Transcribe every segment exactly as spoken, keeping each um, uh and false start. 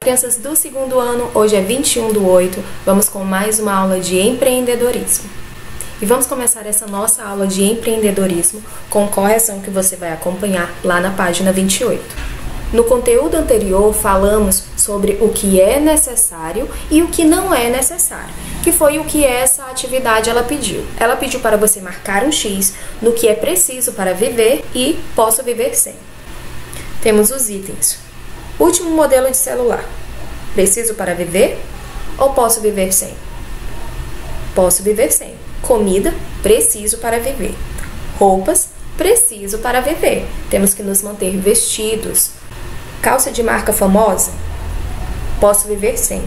Crianças do segundo ano, hoje é vinte e um do oito, vamos com mais uma aula de empreendedorismo. E vamos começar essa nossa aula de empreendedorismo com correção que você vai acompanhar lá na página vinte e oito. No conteúdo anterior, falamos sobre o que é necessário e o que não é necessário, que foi o que essa atividade ela pediu. Ela pediu para você marcar um X no que é preciso para viver e posso viver sem. Temos os itens. Último modelo de celular. Preciso para viver ou posso viver sem? Posso viver sem. Comida, preciso para viver. Roupas, preciso para viver. Temos que nos manter vestidos. Calça de marca famosa, posso viver sem.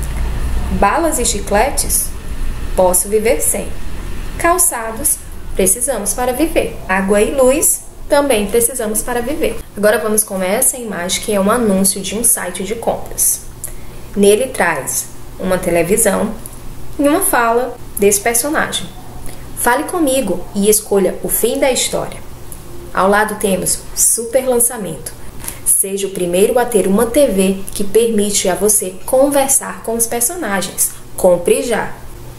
Balas e chicletes, posso viver sem. Calçados, precisamos para viver. Água e luz, também precisamos para viver. Agora vamos com essa imagem que é um anúncio de um site de compras. Nele traz uma televisão e uma fala desse personagem. Fale comigo e escolha o fim da história. Ao lado temos super lançamento. Seja o primeiro a ter uma T V que permite a você conversar com os personagens. Compre já!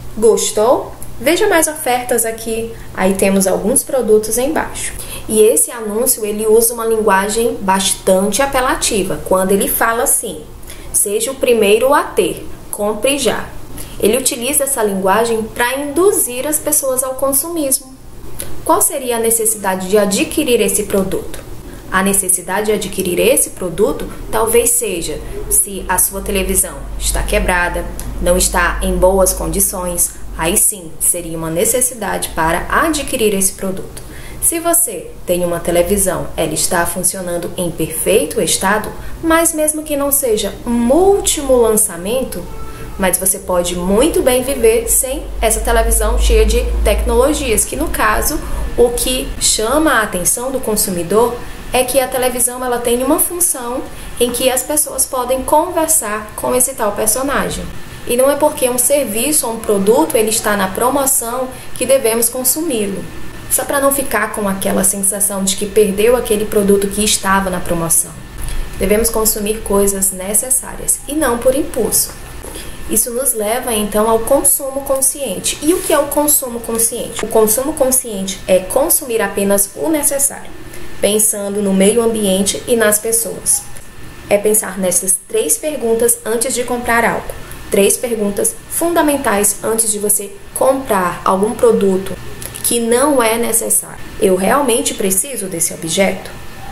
Gostou? Veja mais ofertas aqui. Aí temos alguns produtos embaixo. E esse anúncio ele usa uma linguagem bastante apelativa. Quando ele fala assim, seja o primeiro a ter, compre já. Ele utiliza essa linguagem para induzir as pessoas ao consumismo. Qual seria a necessidade de adquirir esse produto? A necessidade de adquirir esse produto talvez seja se a sua televisão está quebrada, não está em boas condições, aí sim seria uma necessidade para adquirir esse produto. Se você tem uma televisão, ela está funcionando em perfeito estado, mas mesmo que não seja um último lançamento, mas você pode muito bem viver sem essa televisão cheia de tecnologias, que no caso, o que chama a atenção do consumidor é que a televisão ela tem uma função em que as pessoas podem conversar com esse tal personagem. E não é porque um serviço ou um produto ele está na promoção que devemos consumi-lo. Só para não ficar com aquela sensação de que perdeu aquele produto que estava na promoção. Devemos consumir coisas necessárias e não por impulso. Isso nos leva então ao consumo consciente. E o que é o consumo consciente? O consumo consciente é consumir apenas o necessário, pensando no meio ambiente e nas pessoas. É pensar nessas três perguntas antes de comprar algo. Três perguntas fundamentais antes de você comprar algum produto que não é necessário. Eu realmente preciso desse objeto?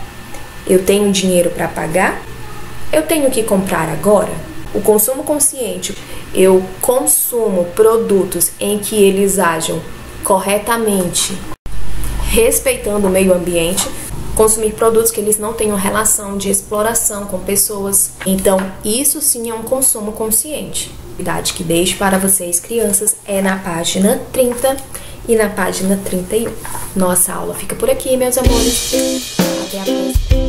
Eu tenho dinheiro para pagar? Eu tenho que comprar agora? O consumo consciente, eu consumo produtos em que eles ajam corretamente, respeitando o meio ambiente, consumir produtos que eles não tenham relação de exploração com pessoas. Então, isso sim é um consumo consciente. A atividade que deixo para vocês, crianças, é na página trinta e na página trinta e um. Nossa aula fica por aqui, meus amores. Até a próxima.